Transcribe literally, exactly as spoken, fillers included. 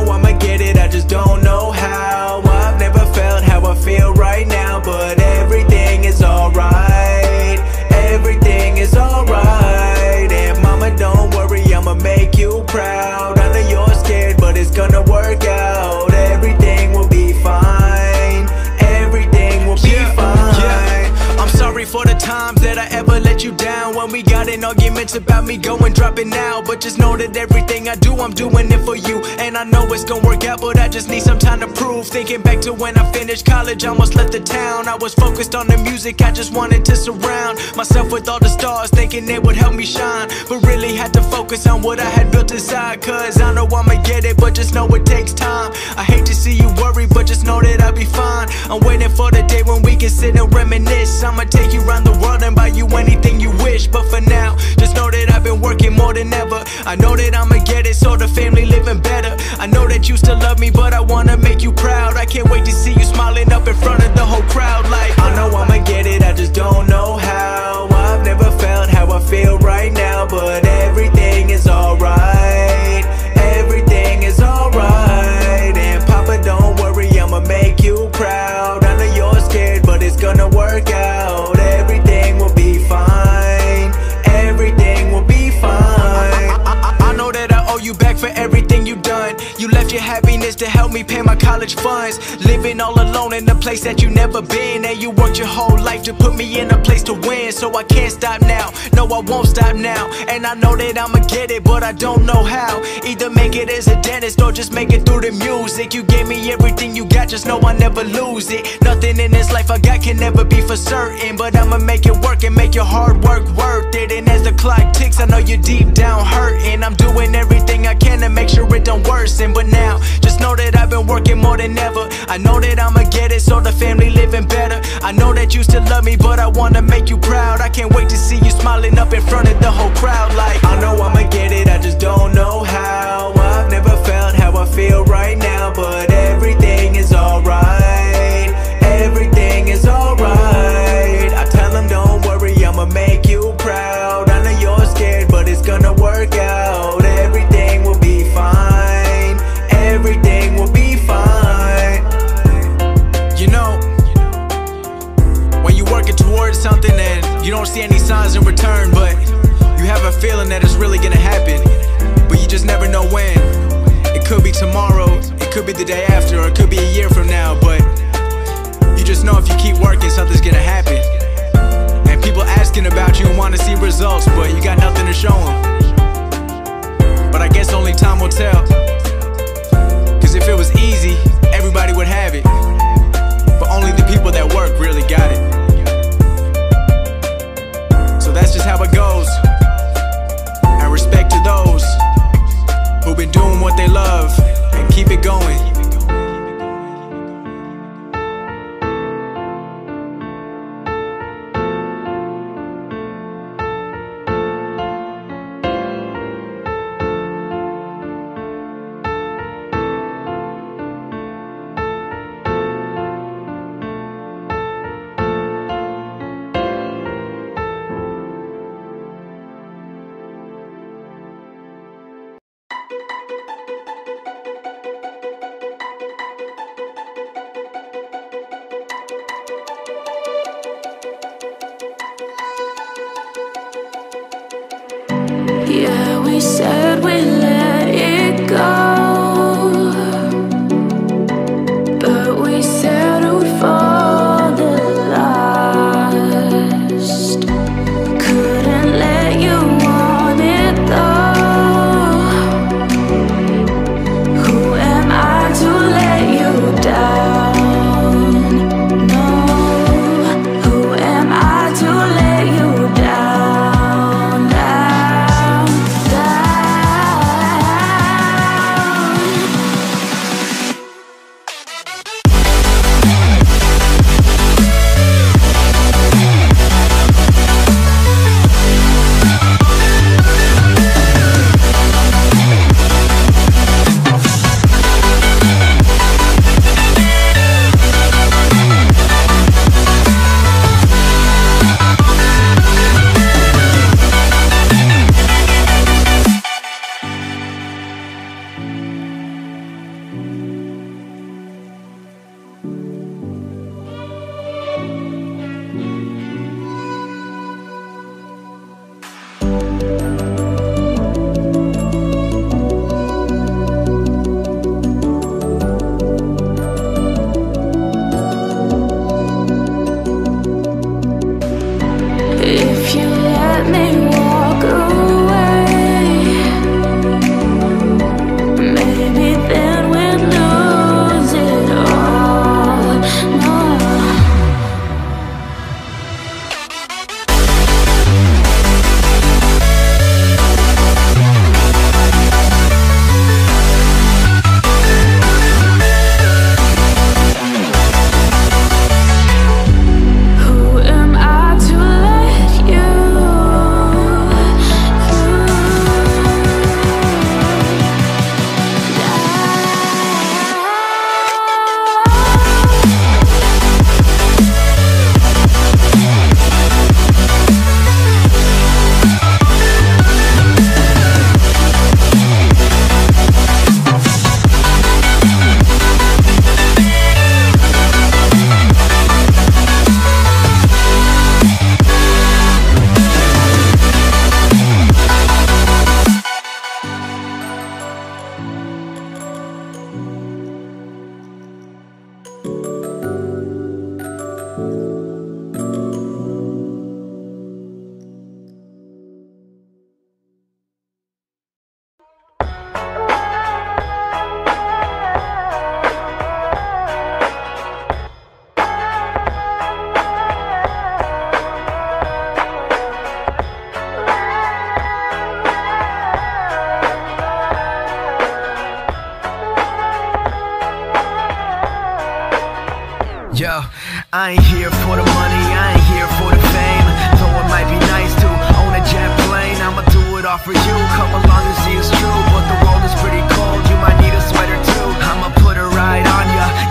know I'ma get it, I just don't know how. I've never felt how I feel right now, but everything is alright. Everything is alright. And mama, don't worry, I'ma make you proud. I know you're scared, but it's gonna work out. Everything will be fine. Everything will be yeah, fine. Yeah. I'm sorry for the times that I ever let you down, when we got in arguments about me going dropping out. But just know that everything I do, I'm doing it for you. And I know it's gonna work out, but I just need some time to prove. Thinking back to when I finished college, almost left the town. I was focused on the music, I just wanted to surround myself with all the stars, thinking it would help me shine. But really had to focus on what I had built inside. Cause I know I'ma get it, but just know it takes time. I hate to see you worry, but just know that I'll be fine. I'm waiting for the day when we can sit and reminisce. I'ma take you around the world and buy you anything you wish. But for now, just know that I've been working more than ever. I know that I'ma get it, so the family living better. I know that you still love me, but I wanna make you proud. I can't wait to see you smiling up in front of the whole crowd. Like, I know I'ma get it, I just don't know how. I've never felt how I feel right now, but everything is alright. Everything is alright. And Papa, don't worry, I'ma make you proud. I know you're scared, but it's gonna work out. Everything will be fine. Everything will be fine. I, I, I, I know that I owe you back for everything you done. You left your happiness to help me pay my college funds. Living all alone in a place that you never been. And you worked your whole life to put me in a place to win. So I can't stop now, no I won't stop now. And I know that I'ma get it, but I don't know how. Either make it as a dentist or just make it through the music. You gave me everything you got, just know I never lose it. Nothing in this life I got can never be for certain, but I'ma make it work and make your hard work worth it. And as the clock ticks, I know you're deep down hurting. I'm doing everything I can to make sure it don't worsen. But now, just know that I've been working more than ever. I know that I'ma get it, so the family living better. I know that you still love me, but I wanna make you proud. I can't wait to see you smiling up in front of the whole crowd. Like, I know I'ma get it, I just don't know how. I've never felt how I feel right now, but everything is alright. Everything is alright. I tell them don't worry, I'ma make you proud. I know you're scared, but it's gonna work out. Everything will be fine. Everything will be fine. You know, when you're working towards something and you don't see any signs in return, but you have a feeling that it's really gonna happen, but you just never know when. It could be tomorrow, it could be the day after, or it could be a year from now. But you just know if you keep working, something's gonna happen. And people asking about you and want to see results, but you got nothing to show them. But I guess only time will tell. Cause if it was easy, everybody would have it. But only the people that work really got it. So that's just how it goes. And respect to those who've been doing what they love and keep it going. Yeah, we said we let it go, but we settled for the last. Couldn't let you want it though. Who am I to let you down? No, who am I to let you down? Down, down. me walk away. Maybe then we'd lose it all. No. Who am I to let you, Yo, I ain't here for the money, I ain't here for the fame. Though it might be nice to own a jet plane, I'ma do it all for you, come along and see it's true. But the world is pretty cold, you might need a sweater too. I'ma put a ride on ya,